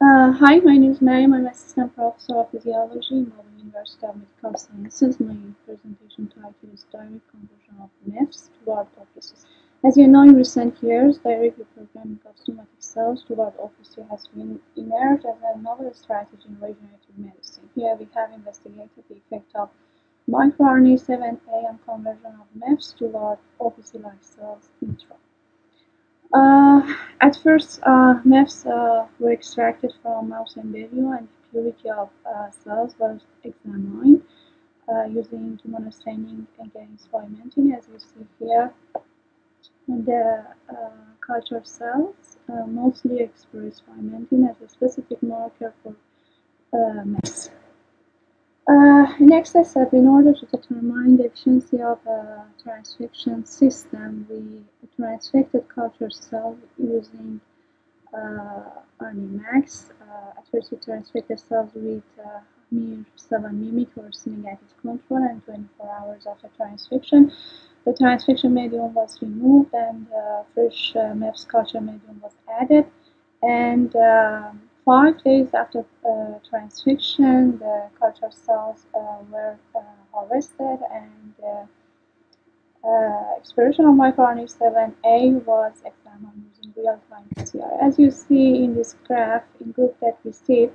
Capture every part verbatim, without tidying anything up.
Uh, hi, my name is Mariam. I'm Assistant Professor of Physiology in Melbourne University of Medical Sciences. My presentation title is Direct Conversion of Myths toward Ophices. As you know, in recent years, direct reprogramming of somatic cells toward ophices has been emerged as a novel strategy in regenerative medicine. Here we have investigated the effect of microRNA seven A on conversion of myths toward ophice-like cells in vitro. Uh, at first, uh, maps uh, were extracted from mouse embryo and purity of uh, cells was examined uh, using immunostaining against vimentin, as you see here. And the uh, culture cells uh, mostly express vimentin as a specific marker for uh, maps. Uh, next step, in order to determine the efficiency of a transfection system, we transfected culture cells using uh, Arnimax. Uh, at first, we transfected cells with uh, M I R seven mimic or negative control, and twenty-four hours after transfection, the transfection medium was removed and uh, fresh uh, MEPS culture medium was added. And um, five days after uh, transfection, the culture cells uh, were uh, harvested, and uh, uh, expression of microRNA seven A was examined using real-time P C R. As you see in this graph, in group that received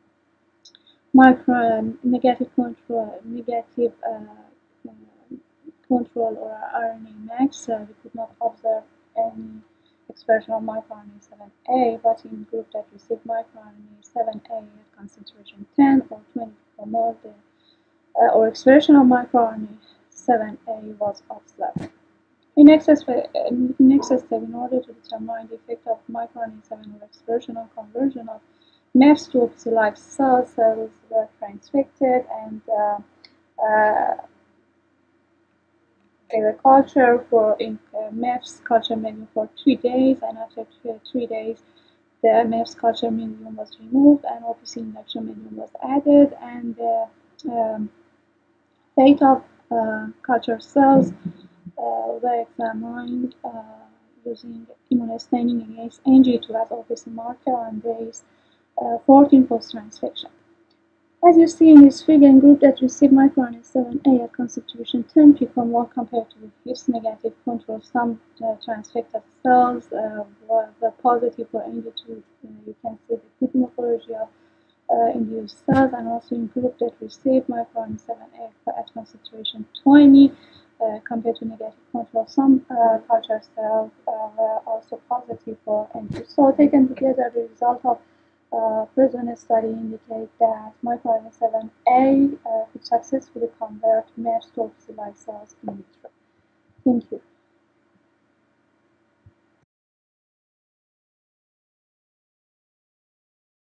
micro negative control, negative uh, control or R N A max, uh, we could not observe any expression of microRNA seven A, but in group that received microRNA seven A at concentration ten or twenty micromole, the uh, or expression of microRNA seven A was observed. In next step, in next step, in order to determine the effect of microRNA seven or expression or conversion of MEPS to ophice-like cells, cells were transfected and uh, uh, they were cultured for in uh, MEPS culture medium for three days, and after three, three days, the MEPS culture medium was removed and ophice induction medium was added, and the um, fate of uh, culture cells uh, were examined uh, using immunostaining against N G two as ophice marker on days uh, fourteen post-transfection. As you see in this figure, in group that received microRNA seven A at concentration ten picomole compared to its negative control, some uh, transfected cells uh, were, were positive for N G two. Uh, you can see the good morphology of uh, induced cells, and also in group that received microRNA seven A at concentration twenty uh, compared to negative control, some uh, culture cells uh, were also positive for N G two. So taken together, the result of Uh, present study indicate that microRNA seven A uh, could successfully convert MEPS to ophice-like cells in vitro. Thank you.